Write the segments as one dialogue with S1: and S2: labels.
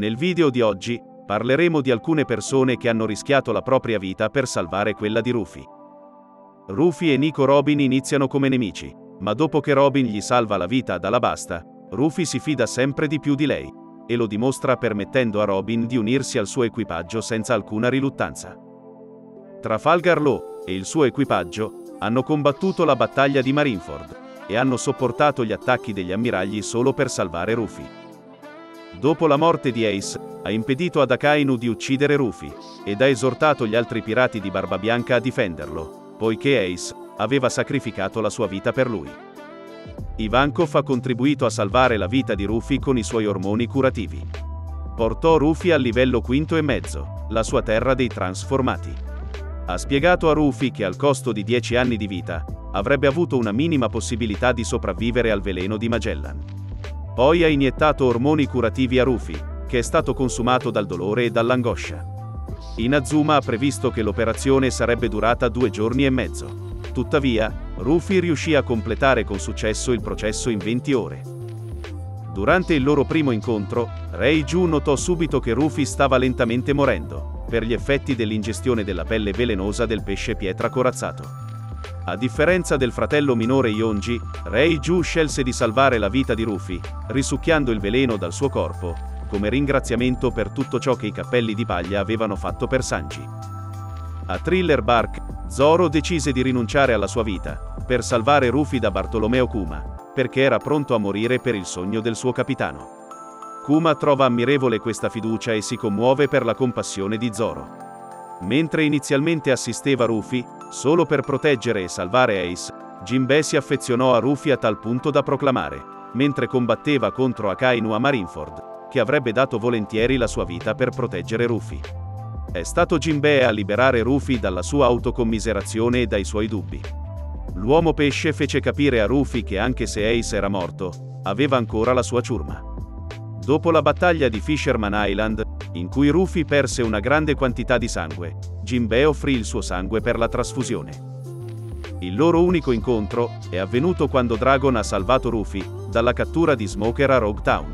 S1: Nel video di oggi, parleremo di alcune persone che hanno rischiato la propria vita per salvare quella di Rufy. Rufy e Nico Robin iniziano come nemici, ma dopo che Robin gli salva la vita ad Alabasta, Rufy si fida sempre di più di lei, e lo dimostra permettendo a Robin di unirsi al suo equipaggio senza alcuna riluttanza. Trafalgar Law e il suo equipaggio hanno combattuto la battaglia di Marineford, e hanno sopportato gli attacchi degli ammiragli solo per salvare Rufy. Dopo la morte di Ace, ha impedito ad Akainu di uccidere Rufy, ed ha esortato gli altri pirati di Barbabianca a difenderlo, poiché Ace aveva sacrificato la sua vita per lui. Ivankov ha contribuito a salvare la vita di Rufy con i suoi ormoni curativi. Portò Rufy al livello 5,5, la sua terra dei trasformati. Ha spiegato a Rufy che al costo di 10 anni di vita, avrebbe avuto una minima possibilità di sopravvivere al veleno di Magellan. Poi ha iniettato ormoni curativi a Rufy, che è stato consumato dal dolore e dall'angoscia. Inazuma ha previsto che l'operazione sarebbe durata 2 giorni e mezzo. Tuttavia, Rufy riuscì a completare con successo il processo in 20 ore. Durante il loro primo incontro, Reiju notò subito che Rufy stava lentamente morendo, per gli effetti dell'ingestione della pelle velenosa del pesce pietra corazzato. A differenza del fratello minore Yonji, Reiju scelse di salvare la vita di Rufy, risucchiando il veleno dal suo corpo, come ringraziamento per tutto ciò che i cappelli di paglia avevano fatto per Sanji. A Thriller Bark, Zoro decise di rinunciare alla sua vita, per salvare Rufy da Bartolomeo Kuma, perché era pronto a morire per il sogno del suo capitano. Kuma trova ammirevole questa fiducia e si commuove per la compassione di Zoro. Mentre inizialmente assisteva Rufy, solo per proteggere e salvare Ace, Jinbe si affezionò a Rufy a tal punto da proclamare, mentre combatteva contro Akainu a Marineford, che avrebbe dato volentieri la sua vita per proteggere Rufy. È stato Jinbe a liberare Rufy dalla sua autocommiserazione e dai suoi dubbi. L'uomo pesce fece capire a Rufy che anche se Ace era morto, aveva ancora la sua ciurma. Dopo la battaglia di Fisherman Island, in cui Rufy perse una grande quantità di sangue, Jinbe offrì il suo sangue per la trasfusione. Il loro unico incontro è avvenuto quando Dragon ha salvato Rufy dalla cattura di Smoker a Rogue Town.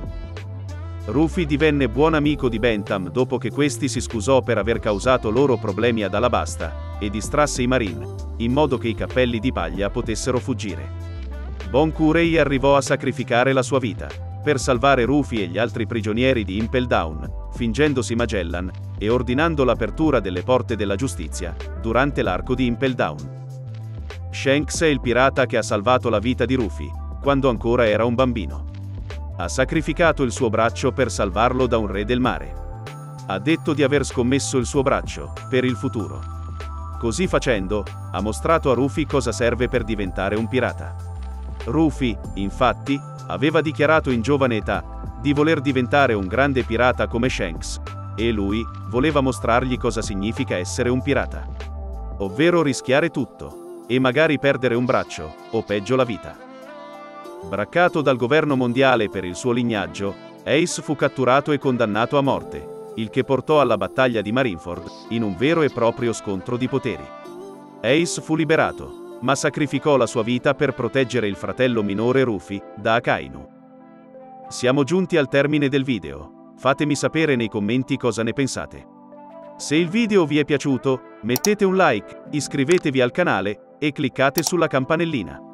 S1: Rufy divenne buon amico di Bentham dopo che questi si scusò per aver causato loro problemi ad Alabasta, e distrasse i Marine, in modo che i cappelli di paglia potessero fuggire. Bon Curei arrivò a sacrificare la sua vita, per salvare Rufy e gli altri prigionieri di Impel Down, fingendosi Magellan, e ordinando l'apertura delle porte della giustizia, durante l'arco di Impel Down. Shanks è il pirata che ha salvato la vita di Rufy, quando ancora era un bambino. Ha sacrificato il suo braccio per salvarlo da un re del mare. Ha detto di aver scommesso il suo braccio, per il futuro. Così facendo, ha mostrato a Rufy cosa serve per diventare un pirata. Rufy, infatti, aveva dichiarato in giovane età di voler diventare un grande pirata come Shanks, e lui voleva mostrargli cosa significa essere un pirata. Ovvero rischiare tutto, e magari perdere un braccio, o peggio la vita. Braccato dal governo mondiale per il suo lignaggio, Ace fu catturato e condannato a morte, il che portò alla battaglia di Marineford, in un vero e proprio scontro di poteri. Ace fu liberato, ma sacrificò la sua vita per proteggere il fratello minore Rufy da Akainu. Siamo giunti al termine del video. Fatemi sapere nei commenti cosa ne pensate. Se il video vi è piaciuto, mettete un like, iscrivetevi al canale e cliccate sulla campanellina.